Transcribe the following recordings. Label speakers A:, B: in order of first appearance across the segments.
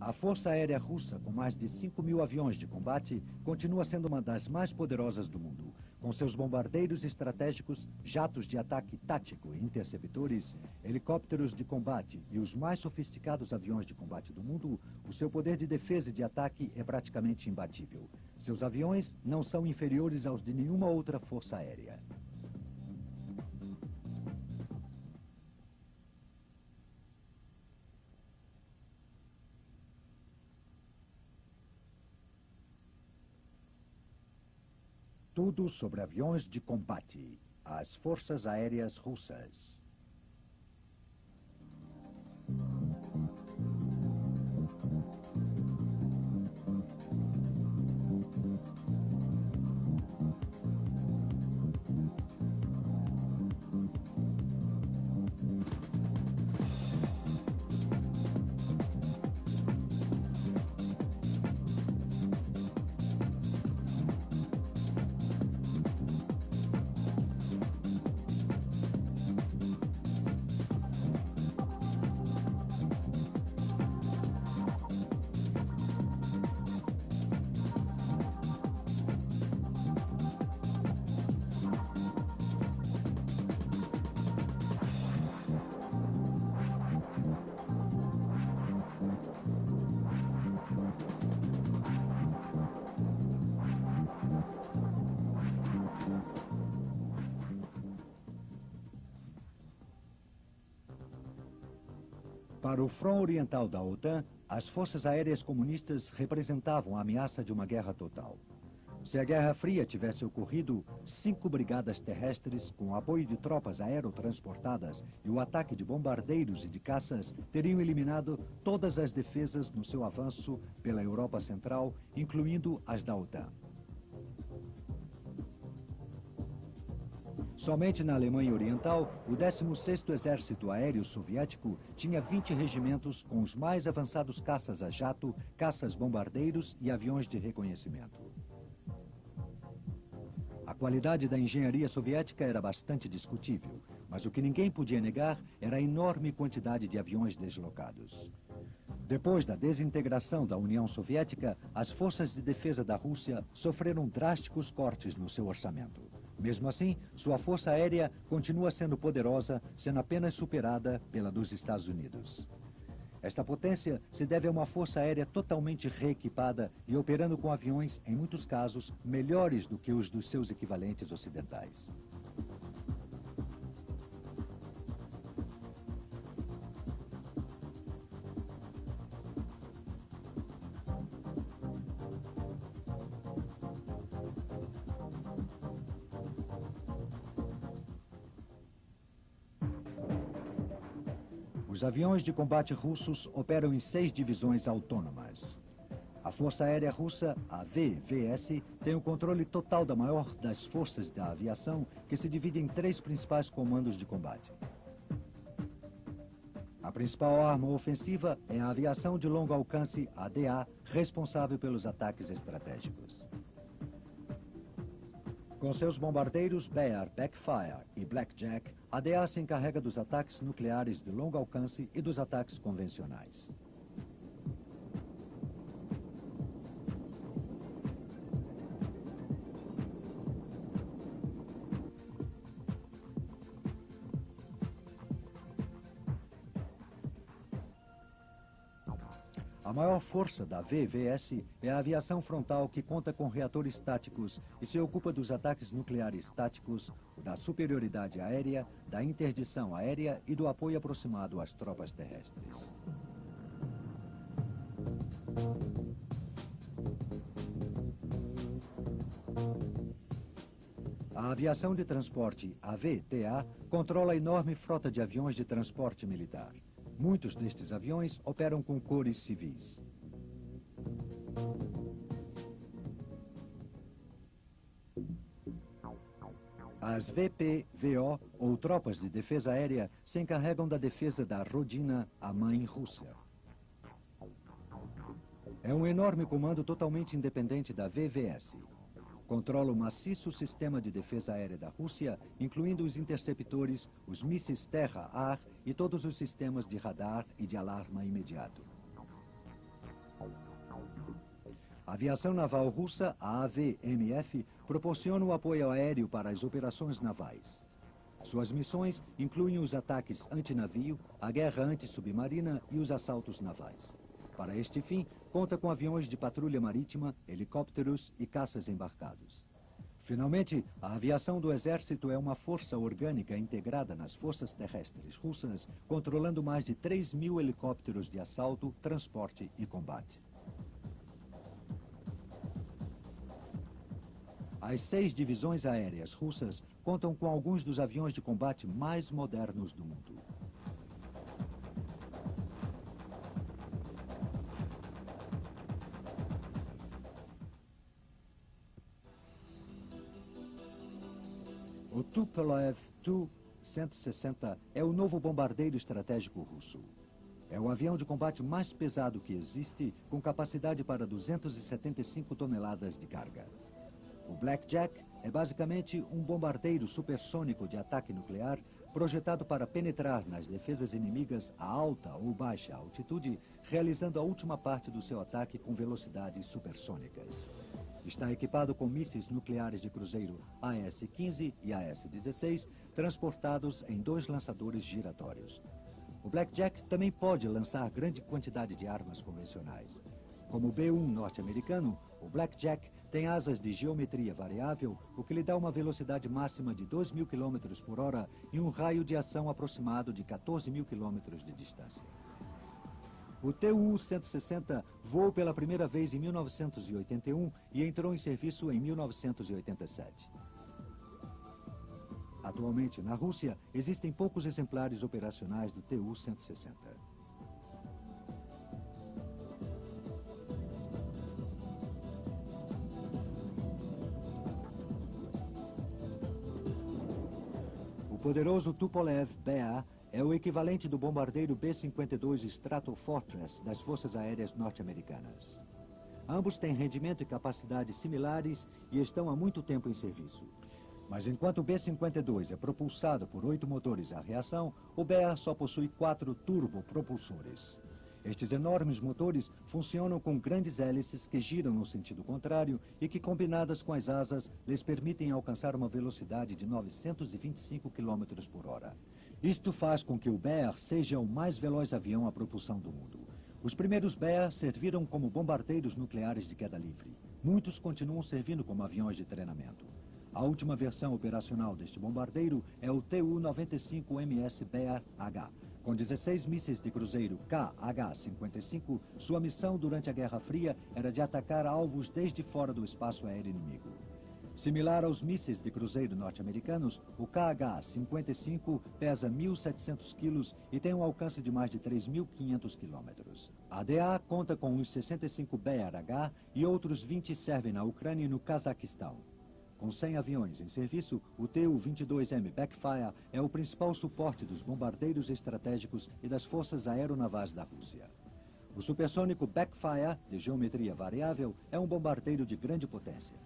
A: A Força Aérea Russa, com mais de 5.000 aviões de combate, continua sendo uma das mais poderosas do mundo. Com seus bombardeiros estratégicos, jatos de ataque tático e interceptores, helicópteros de combate e os mais sofisticados aviões de combate do mundo, o seu poder de defesa e de ataque é praticamente imbatível. Seus aviões não são inferiores aos de nenhuma outra força aérea. Tudo sobre aviões de combate. As Forças Aéreas Russas. Para o front oriental da OTAN, as forças aéreas comunistas representavam a ameaça de uma guerra total. Se a Guerra Fria tivesse ocorrido, 5 brigadas terrestres, com o apoio de tropas aerotransportadas e o ataque de bombardeiros e de caças, teriam eliminado todas as defesas no seu avanço pela Europa Central, incluindo as da OTAN. Somente na Alemanha Oriental, o 16º Exército Aéreo Soviético tinha 20 regimentos com os mais avançados caças a jato, caças-bombardeiros e aviões de reconhecimento. A qualidade da engenharia soviética era bastante discutível, mas o que ninguém podia negar era a enorme quantidade de aviões deslocados. Depois da desintegração da União Soviética, as forças de defesa da Rússia sofreram drásticos cortes no seu orçamento. Mesmo assim, sua força aérea continua sendo poderosa, sendo apenas superada pela dos Estados Unidos. Esta potência se deve a uma força aérea totalmente reequipada e operando com aviões, em muitos casos, melhores do que os dos seus equivalentes ocidentais. Os aviões de combate russos operam em 6 divisões autônomas. A Força Aérea Russa, a VVS, tem o controle total da maior das forças da aviação, que se divide em 3 principais comandos de combate. A principal arma ofensiva é a aviação de longo alcance, ADA, responsável pelos ataques estratégicos. Com seus bombardeiros Bear, Backfire e Blackjack, a ADA se encarrega dos ataques nucleares de longo alcance e dos ataques convencionais. A maior força da VVS é a aviação frontal, que conta com reatores táticos e se ocupa dos ataques nucleares táticos, da superioridade aérea, da interdição aérea e do apoio aproximado às tropas terrestres. A aviação de transporte, AVTA, controla a enorme frota de aviões de transporte militar. Muitos destes aviões operam com cores civis. As VPVO, ou Tropas de Defesa Aérea, se encarregam da defesa da Rodina, a mãe Rússia. É um enorme comando totalmente independente da VVS. Controla o maciço sistema de defesa aérea da Rússia, incluindo os interceptores, os mísseis terra-ar e todos os sistemas de radar e de alarma imediato. A aviação naval russa, a AVMF, proporciona o apoio aéreo para as operações navais. Suas missões incluem os ataques antinavio, a guerra antissubmarina e os assaltos navais. Para este fim, conta com aviões de patrulha marítima, helicópteros e caças embarcados. Finalmente, a aviação do Exército é uma força orgânica integrada nas forças terrestres russas, controlando mais de 3.000 helicópteros de assalto, transporte e combate. As 6 divisões aéreas russas contam com alguns dos aviões de combate mais modernos do mundo. O Tupolev Tu-160 é o novo bombardeiro estratégico russo. É o avião de combate mais pesado que existe, com capacidade para 275 toneladas de carga. O Blackjack é basicamente um bombardeiro supersônico de ataque nuclear projetado para penetrar nas defesas inimigas a alta ou baixa altitude, realizando a última parte do seu ataque com velocidades supersônicas. Está equipado com mísseis nucleares de cruzeiro AS-15 e AS-16, transportados em 2 lançadores giratórios. O Blackjack também pode lançar grande quantidade de armas convencionais. Como o B-1 norte-americano, o Blackjack tem asas de geometria variável, o que lhe dá uma velocidade máxima de 2.000 km por hora e um raio de ação aproximado de 14.000 km de distância. O Tu-160 voou pela primeira vez em 1981 e entrou em serviço em 1987. Atualmente, na Rússia, existem poucos exemplares operacionais do Tu-160. O poderoso Tupolev BA é o equivalente do bombardeiro B-52 Stratofortress das Forças Aéreas Norte-Americanas. Ambos têm rendimento e capacidade similares e estão há muito tempo em serviço. Mas enquanto o B-52 é propulsado por 8 motores a reação, o BA só possui 4 turbopropulsores. Estes enormes motores funcionam com grandes hélices que giram no sentido contrário e que, combinadas com as asas, lhes permitem alcançar uma velocidade de 925 km por hora. Isto faz com que o Bear seja o mais veloz avião a propulsão do mundo. Os primeiros Bear serviram como bombardeiros nucleares de queda livre. Muitos continuam servindo como aviões de treinamento. A última versão operacional deste bombardeiro é o Tu-95MS Bear-H. Com 16 mísseis de cruzeiro KH-55, sua missão durante a Guerra Fria era de atacar alvos desde fora do espaço aéreo inimigo. Similar aos mísseis de cruzeiro norte-americanos, o KH-55 pesa 1.700 quilos e tem um alcance de mais de 3.500 quilômetros. A DA conta com uns 65 Bear-H e outros 20 servem na Ucrânia e no Cazaquistão. Com 100 aviões em serviço, o Tu-22M Backfire é o principal suporte dos bombardeiros estratégicos e das forças aeronavais da Rússia. O supersônico Backfire, de geometria variável, é um bombardeiro de grande potência.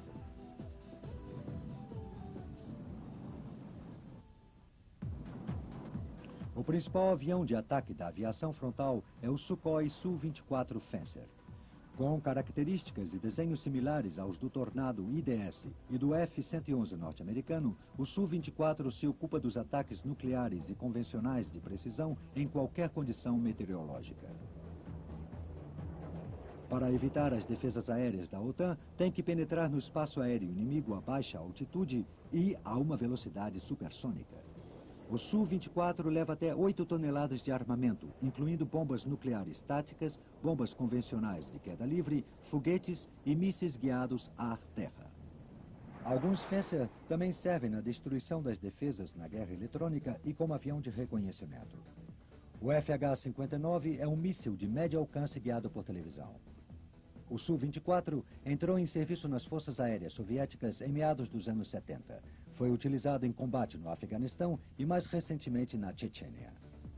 A: O principal avião de ataque da aviação frontal é o Sukhoi Su-24 Fencer. Com características e desenhos similares aos do Tornado IDS e do F-111 norte-americano, o Su-24 se ocupa dos ataques nucleares e convencionais de precisão em qualquer condição meteorológica. Para evitar as defesas aéreas da OTAN, tem que penetrar no espaço aéreo inimigo a baixa altitude e a uma velocidade supersônica. O Su-24 leva até 8 toneladas de armamento, incluindo bombas nucleares táticas, bombas convencionais de queda livre, foguetes e mísseis guiados ar-terra. Alguns Fencer também servem na destruição das defesas na guerra eletrônica e como avião de reconhecimento. O FH-59 é um míssil de médio alcance guiado por televisão. O Su-24 entrou em serviço nas forças aéreas soviéticas em meados dos anos 70. Foi utilizado em combate no Afeganistão e mais recentemente na Chechênia.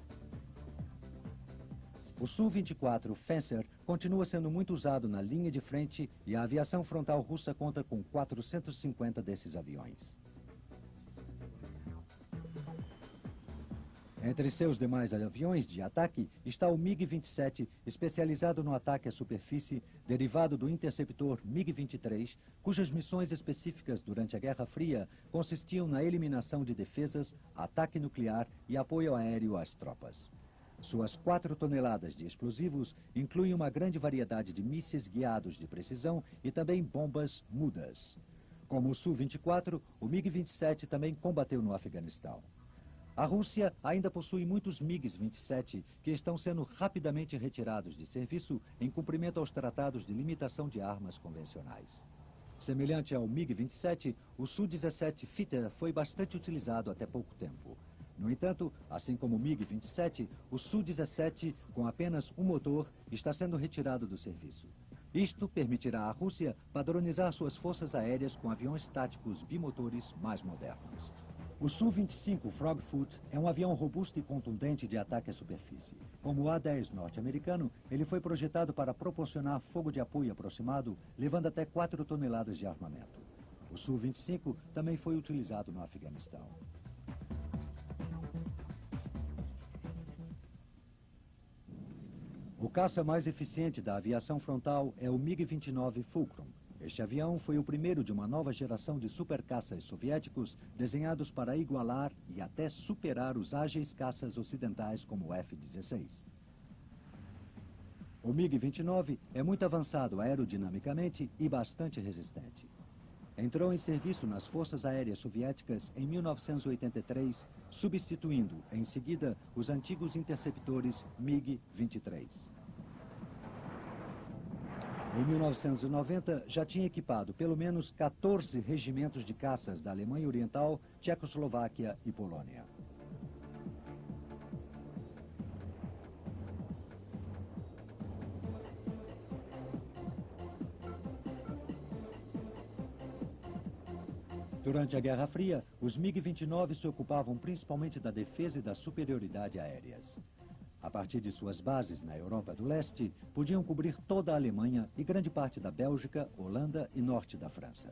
A: O Su-24 Fencer continua sendo muito usado na linha de frente e a aviação frontal russa conta com 450 desses aviões. Entre seus demais aviões de ataque está o MiG-27, especializado no ataque à superfície, derivado do interceptor MiG-23, cujas missões específicas durante a Guerra Fria consistiam na eliminação de defesas, ataque nuclear e apoio aéreo às tropas. Suas 4 toneladas de explosivos incluem uma grande variedade de mísseis guiados de precisão e também bombas mudas. Como o Su-24, o MiG-27 também combateu no Afeganistão. A Rússia ainda possui muitos MiG-27 que estão sendo rapidamente retirados de serviço em cumprimento aos tratados de limitação de armas convencionais. Semelhante ao MiG-27, o Su-17 Fighter foi bastante utilizado até pouco tempo. No entanto, assim como o MiG-27, o Su-17, com apenas um motor, está sendo retirado do serviço. Isto permitirá à Rússia padronizar suas forças aéreas com aviões táticos bimotores mais modernos. O Su-25 Frogfoot é um avião robusto e contundente de ataque à superfície. Como o A-10 norte-americano, ele foi projetado para proporcionar fogo de apoio aproximado, levando até 4 toneladas de armamento. O Su-25 também foi utilizado no Afeganistão. O caça mais eficiente da aviação frontal é o MiG-29 Fulcrum. Este avião foi o primeiro de uma nova geração de supercaças soviéticos desenhados para igualar e até superar os ágeis caças ocidentais como o F-16. O MiG-29 é muito avançado aerodinamicamente e bastante resistente. Entrou em serviço nas Forças Aéreas Soviéticas em 1983, substituindo, em seguida, os antigos interceptores MiG-23. Em 1990, já tinha equipado pelo menos 14 regimentos de caças da Alemanha Oriental, Tchecoslováquia e Polônia. Durante a Guerra Fria, os MiG-29 se ocupavam principalmente da defesa e da superioridade aéreas. A partir de suas bases na Europa do Leste, podiam cobrir toda a Alemanha e grande parte da Bélgica, Holanda e norte da França.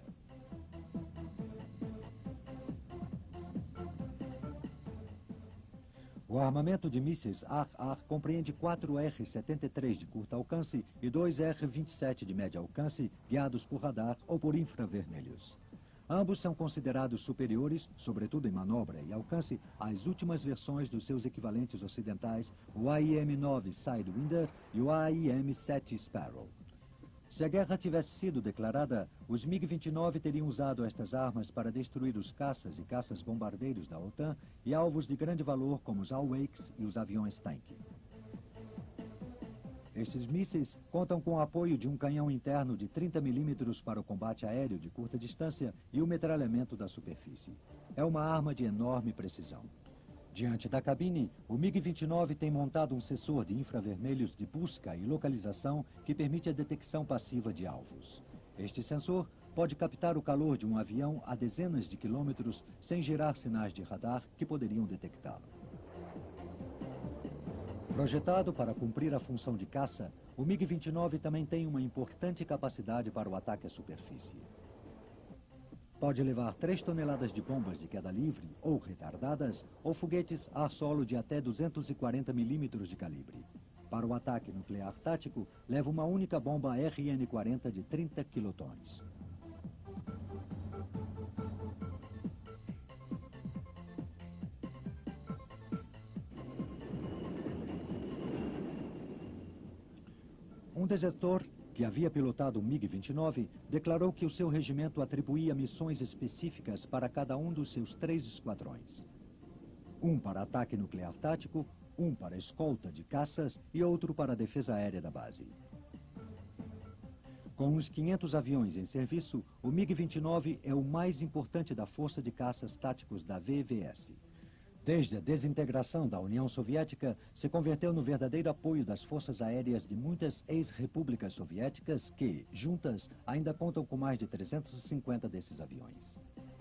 A: O armamento de mísseis AR-AR compreende 4 R-73 de curto alcance e 2 R-27 de médio alcance, guiados por radar ou por infravermelhos. Ambos são considerados superiores, sobretudo em manobra e alcance, às últimas versões dos seus equivalentes ocidentais, o AIM-9 Sidewinder e o AIM-7 Sparrow. Se a guerra tivesse sido declarada, os MiG-29 teriam usado estas armas para destruir os caças e caças-bombardeiros da OTAN e alvos de grande valor como os AWACS e os aviões-tanque. Estes mísseis contam com o apoio de um canhão interno de 30 mm para o combate aéreo de curta distância e o metralhamento da superfície. É uma arma de enorme precisão. Diante da cabine, o MiG-29 tem montado um sensor de infravermelhos de busca e localização que permite a detecção passiva de alvos. Este sensor pode captar o calor de um avião a dezenas de quilômetros sem gerar sinais de radar que poderiam detectá-lo. Projetado para cumprir a função de caça, o MiG-29 também tem uma importante capacidade para o ataque à superfície. Pode levar 3 toneladas de bombas de queda livre ou retardadas ou foguetes ar-solo de até 240 milímetros de calibre. Para o ataque nuclear tático, leva uma única bomba RN-40 de 30 quilotons. Um desertor que havia pilotado o MiG-29 declarou que o seu regimento atribuía missões específicas para cada um dos seus 3 esquadrões. Um para ataque nuclear tático, um para escolta de caças e outro para a defesa aérea da base. Com uns 500 aviões em serviço, o MiG-29 é o mais importante da força de caças táticos da VVS. Desde a desintegração da União Soviética, se converteu no verdadeiro apoio das forças aéreas de muitas ex-repúblicas soviéticas que, juntas, ainda contam com mais de 350 desses aviões.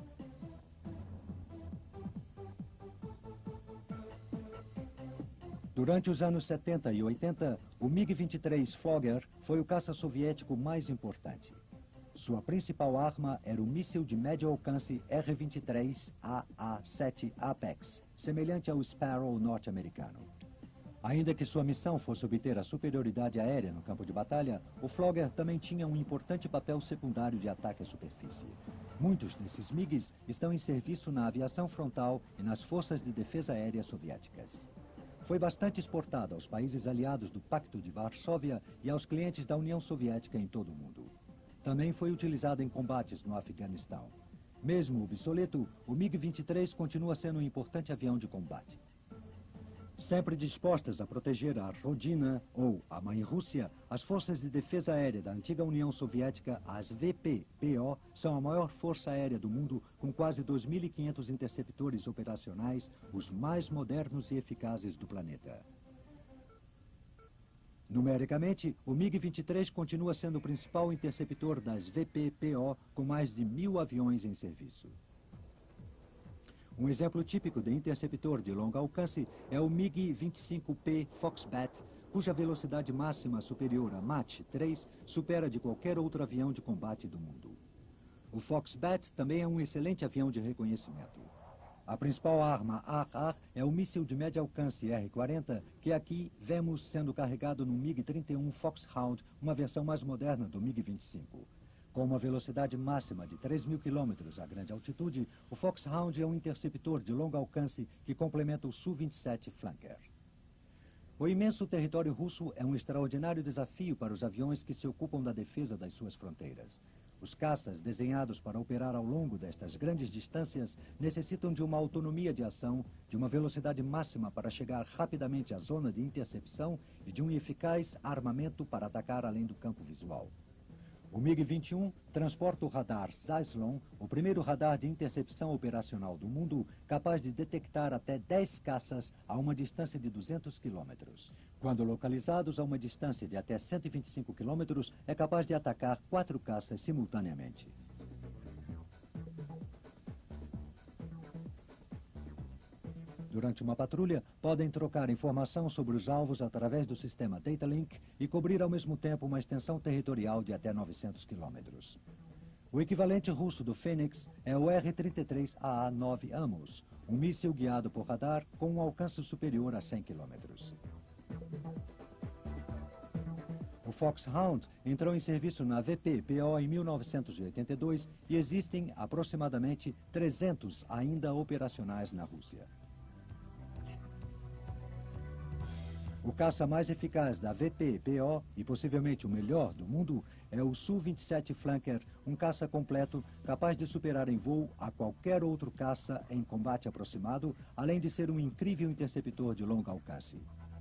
A: Durante os anos 70 e 80, o MiG-23 Fogger foi o caça soviético mais importante. Sua principal arma era o míssil de médio alcance R-23 AA-7 Apex, semelhante ao Sparrow norte-americano. Ainda que sua missão fosse obter a superioridade aérea no campo de batalha, o Flogger também tinha um importante papel secundário de ataque à superfície. Muitos desses MiGs estão em serviço na aviação frontal e nas forças de defesa aérea soviéticas. Foi bastante exportado aos países aliados do Pacto de Varsóvia e aos clientes da União Soviética em todo o mundo. Também foi utilizado em combates no Afeganistão. Mesmo obsoleto, o MiG-23 continua sendo um importante avião de combate. Sempre dispostas a proteger a Rodina, ou a Mãe Rússia, as forças de defesa aérea da antiga União Soviética, as VP-PO, são a maior força aérea do mundo, com quase 2.500 interceptores operacionais, os mais modernos e eficazes do planeta. Numericamente, o MiG-23 continua sendo o principal interceptor das VP-PO, com mais de 1.000 aviões em serviço. Um exemplo típico de interceptor de longo alcance é o MiG-25P Foxbat, cuja velocidade máxima superior a Mach 3 supera de qualquer outro avião de combate do mundo. O Foxbat também é um excelente avião de reconhecimento. A principal arma ar-ar é o míssil de médio alcance R-40, que aqui vemos sendo carregado no MiG-31 Foxhound, uma versão mais moderna do MiG-25. Com uma velocidade máxima de 3.000 km a grande altitude, o Foxhound é um interceptor de longo alcance que complementa o Su-27 Flanker. O imenso território russo é um extraordinário desafio para os aviões que se ocupam da defesa das suas fronteiras. Os caças, desenhados para operar ao longo destas grandes distâncias, necessitam de uma autonomia de ação, de uma velocidade máxima para chegar rapidamente à zona de intercepção e de um eficaz armamento para atacar além do campo visual. O MiG-21 transporta o radar Zyslon, o primeiro radar de intercepção operacional do mundo, capaz de detectar até 10 caças a uma distância de 200 quilômetros. Quando localizados a uma distância de até 125 quilômetros, é capaz de atacar 4 caças simultaneamente. Durante uma patrulha, podem trocar informação sobre os alvos através do sistema Data Link e cobrir ao mesmo tempo uma extensão territorial de até 900 quilômetros. O equivalente russo do Fênix é o R-33 AA-9 Amos, um míssil guiado por radar com um alcance superior a 100 quilômetros. O Foxhound entrou em serviço na VP-PO em 1982 e existem aproximadamente 300 ainda operacionais na Rússia. O caça mais eficaz da VP-PO, e possivelmente o melhor do mundo, é o Su-27 Flanker, um caça completo capaz de superar em voo a qualquer outro caça em combate aproximado, além de ser um incrível interceptor de longo alcance.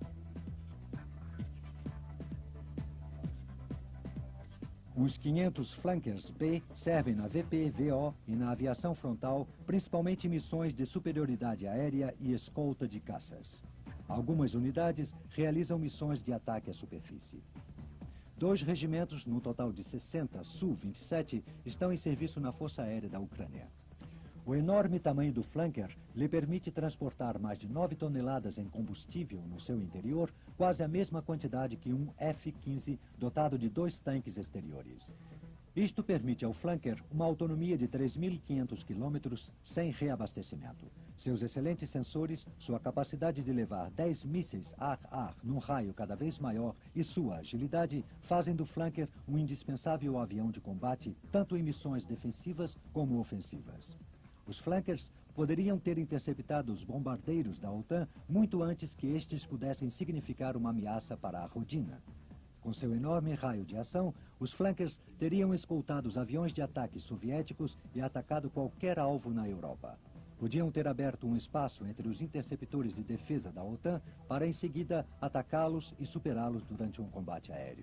A: Os 500 Flankers B servem na VP-VO e na aviação frontal, principalmente em missões de superioridade aérea e escolta de caças. Algumas unidades realizam missões de ataque à superfície. 2 regimentos, no total de 60 Su-27, estão em serviço na Força Aérea da Ucrânia. O enorme tamanho do Flanker lhe permite transportar mais de 9 toneladas em combustível no seu interior, quase a mesma quantidade que um F-15 dotado de 2 tanques exteriores. Isto permite ao Flanker uma autonomia de 3.500 quilômetros sem reabastecimento. Seus excelentes sensores, sua capacidade de levar 10 mísseis ar-ar num raio cada vez maior e sua agilidade fazem do Flanker um indispensável avião de combate, tanto em missões defensivas como ofensivas. Os Flankers poderiam ter interceptado os bombardeiros da OTAN muito antes que estes pudessem significar uma ameaça para a Rodina. Com seu enorme raio de ação, os Flankers teriam escoltado os aviões de ataque soviéticos e atacado qualquer alvo na Europa. Podiam ter aberto um espaço entre os interceptores de defesa da OTAN para, em seguida, atacá-los e superá-los durante um combate aéreo.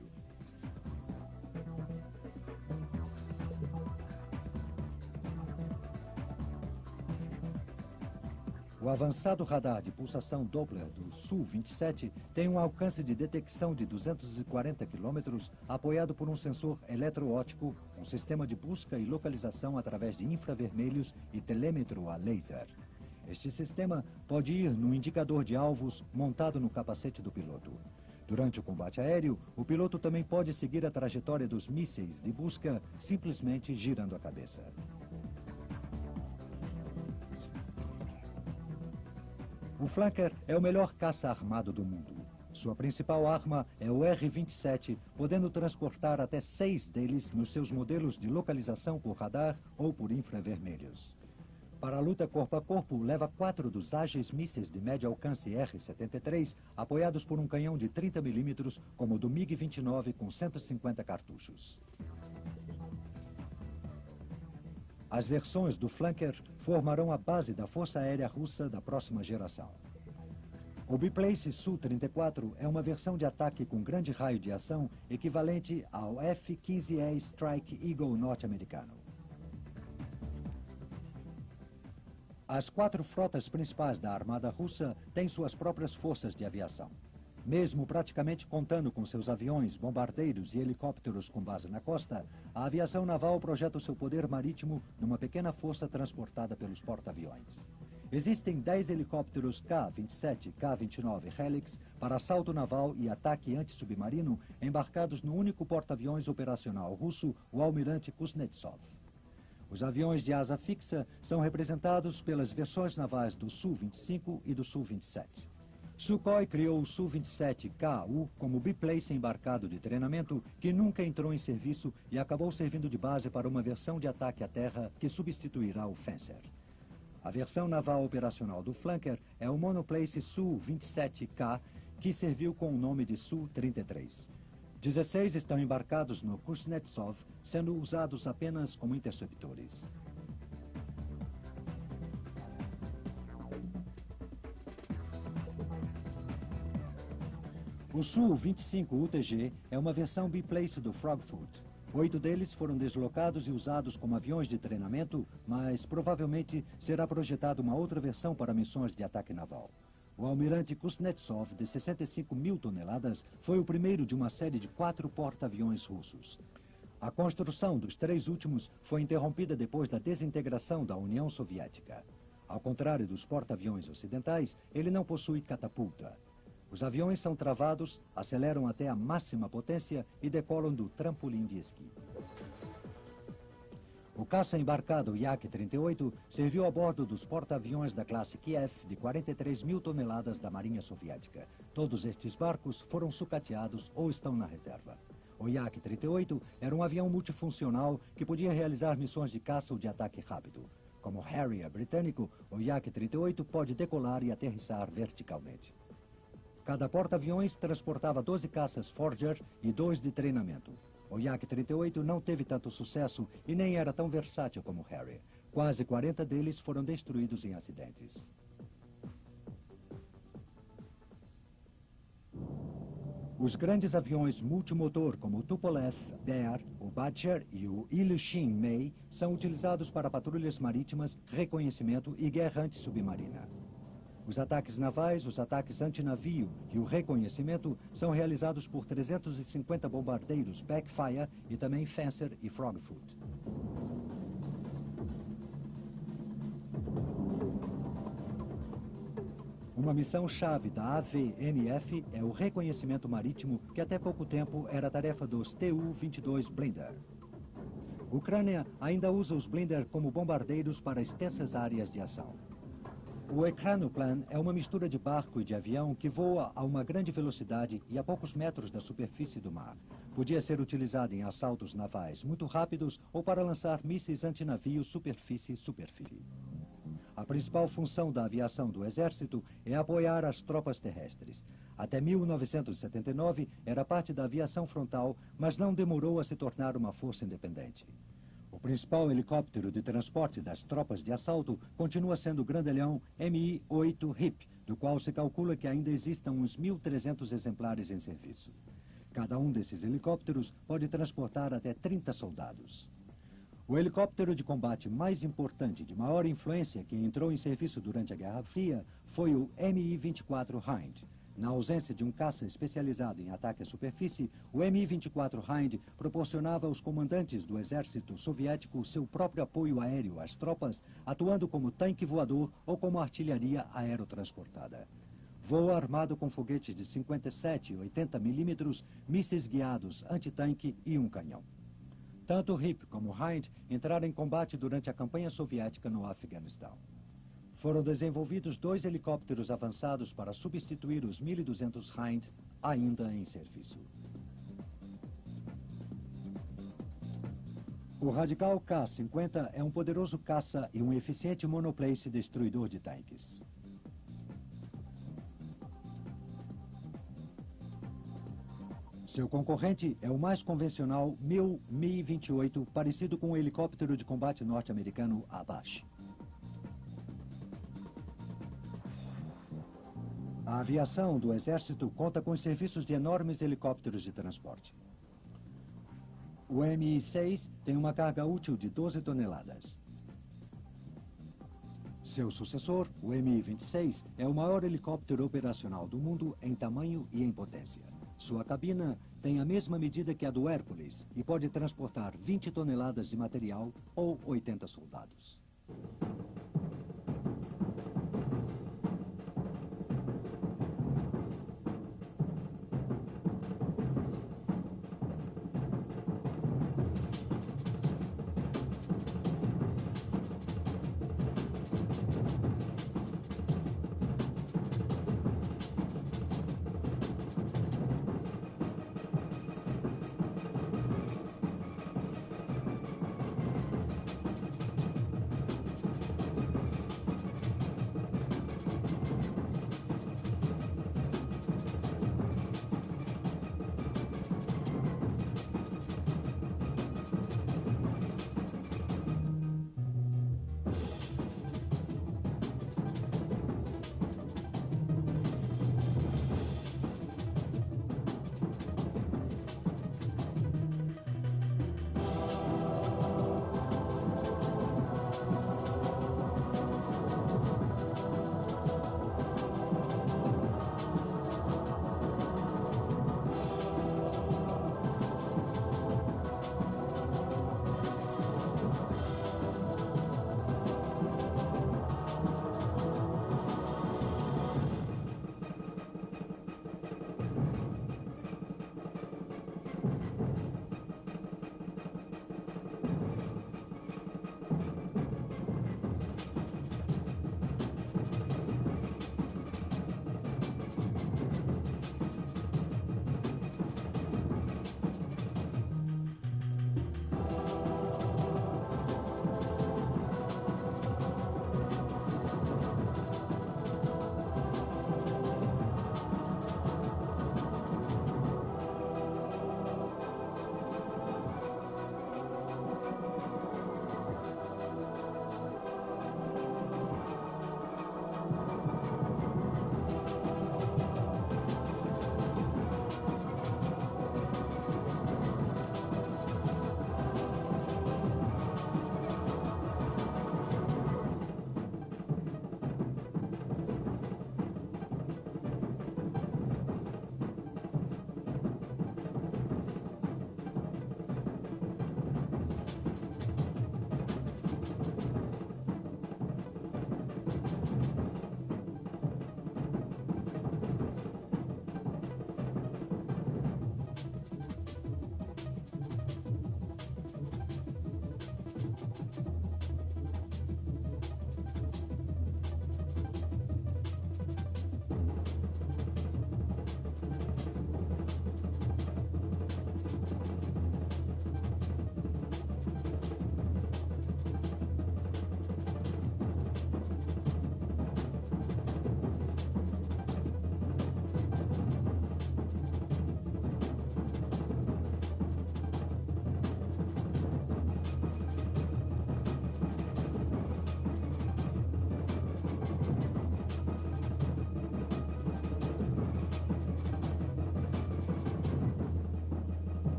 A: O avançado radar de pulsação Doppler do Su-27 tem um alcance de detecção de 240 km, apoiado por um sensor eletroóptico, um sistema de busca e localização através de infravermelhos e telêmetro a laser. Este sistema pode ir no indicador de alvos montado no capacete do piloto. Durante o combate aéreo, o piloto também pode seguir a trajetória dos mísseis de busca simplesmente girando a cabeça. O Flanker é o melhor caça armado do mundo. Sua principal arma é o R-27, podendo transportar até 6 deles nos seus modelos de localização por radar ou por infravermelhos. Para a luta corpo a corpo, leva 4 dos ágeis mísseis de médio alcance R-73, apoiados por um canhão de 30 mm, como o do MiG-29 com 150 cartuchos. As versões do Flanker formarão a base da Força Aérea Russa da próxima geração. O Biplace Su-34 é uma versão de ataque com grande raio de ação equivalente ao F-15E Strike Eagle norte-americano. As 4 frotas principais da Armada Russa têm suas próprias forças de aviação. Mesmo praticamente contando com seus aviões, bombardeiros e helicópteros com base na costa, a aviação naval projeta o seu poder marítimo numa pequena força transportada pelos porta-aviões. Existem 10 helicópteros K-27, K-29 Helix para assalto naval e ataque antissubmarino embarcados no único porta-aviões operacional russo, o Almirante Kuznetsov. Os aviões de asa fixa são representados pelas versões navais do Su-25 e do Su-27. Sukhoi criou o Su-27KU como biplace embarcado de treinamento que nunca entrou em serviço e acabou servindo de base para uma versão de ataque à terra que substituirá o Fencer. A versão naval operacional do Flanker é o monoplace Su-27K, que serviu com o nome de Su-33. 16 estão embarcados no Kuznetsov, sendo usados apenas como interceptores. O Su-25 UTG é uma versão biplace do Frogfoot. 8 deles foram deslocados e usados como aviões de treinamento, mas provavelmente será projetada uma outra versão para missões de ataque naval. O Almirante Kuznetsov, de 65 mil toneladas, foi o primeiro de uma série de 4 porta-aviões russos. A construção dos 3 últimos foi interrompida depois da desintegração da União Soviética. Ao contrário dos porta-aviões ocidentais, ele não possui catapulta. Os aviões são travados, aceleram até a máxima potência e decolam do trampolim de esqui. O caça embarcado Yak-38 serviu a bordo dos porta-aviões da classe Kiev de 43 mil toneladas da Marinha Soviética. Todos estes barcos foram sucateados ou estão na reserva. O Yak-38 era um avião multifuncional que podia realizar missões de caça ou de ataque rápido. Como Harrier britânico, o Yak-38 pode decolar e aterrissar verticalmente. Cada porta-aviões transportava 12 caças Forger e 2 de treinamento. O Yak-38 não teve tanto sucesso e nem era tão versátil como o Harrier. Quase 40 deles foram destruídos em acidentes. Os grandes aviões multimotor como o Tupolev, Bear, o Badger e o Ilyushin May são utilizados para patrulhas marítimas, reconhecimento e guerra antissubmarina. Os ataques navais, os ataques antinavio e o reconhecimento são realizados por 350 bombardeiros Backfire e também Fencer e Frogfoot. Uma missão-chave da AVNF é o reconhecimento marítimo, que até pouco tempo era tarefa dos Tu-22 Blinder. A Ucrânia ainda usa os Blinder como bombardeiros para extensas áreas de ação. O Ekranoplan é uma mistura de barco e de avião que voa a uma grande velocidade e a poucos metros da superfície do mar. Podia ser utilizado em assaltos navais muito rápidos ou para lançar mísseis antinavio superfície-superfície. A principal função da aviação do Exército é apoiar as tropas terrestres. Até 1979 era parte da aviação frontal, mas não demorou a se tornar uma força independente. O principal helicóptero de transporte das tropas de assalto continua sendo o grandalhão Mi-8 HIP, do qual se calcula que ainda existam uns 1.300 exemplares em serviço. Cada um desses helicópteros pode transportar até 30 soldados. O helicóptero de combate mais importante e de maior influência que entrou em serviço durante a Guerra Fria foi o Mi-24 Hind. Na ausência de um caça especializado em ataque à superfície, o Mi-24 Hind proporcionava aos comandantes do exército soviético seu próprio apoio aéreo às tropas, atuando como tanque voador ou como artilharia aerotransportada. voa armado com foguetes de 57 e 80 milímetros, mísseis guiados, antitanque e um canhão. Tanto Hip como Hind entraram em combate durante a campanha soviética no Afeganistão. Foram desenvolvidos 2 helicópteros avançados para substituir os 1.200 Hind ainda em serviço. O Radical K-50 é um poderoso caça e um eficiente monoplace destruidor de tanques. Seu concorrente é o mais convencional Mi-28, parecido com o helicóptero de combate norte-americano Apache. A aviação do Exército conta com serviços de enormes helicópteros de transporte. O Mi-6 tem uma carga útil de 12 toneladas. Seu sucessor, o Mi-26, é o maior helicóptero operacional do mundo em tamanho e em potência. Sua cabina tem a mesma medida que a do Hércules e pode transportar 20 toneladas de material ou 80 soldados.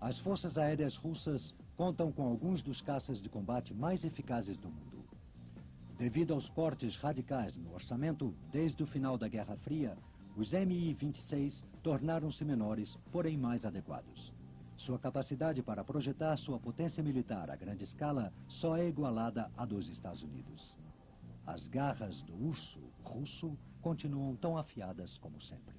A: As forças aéreas russas contam com alguns dos caças de combate mais eficazes do mundo. Devido aos cortes radicais no orçamento desde o final da Guerra Fria, os Mi-26 tornaram-se menores, porém mais adequados. Sua capacidade para projetar sua potência militar a grande escala só é igualada à dos Estados Unidos. As garras do urso russo continuam tão afiadas como sempre.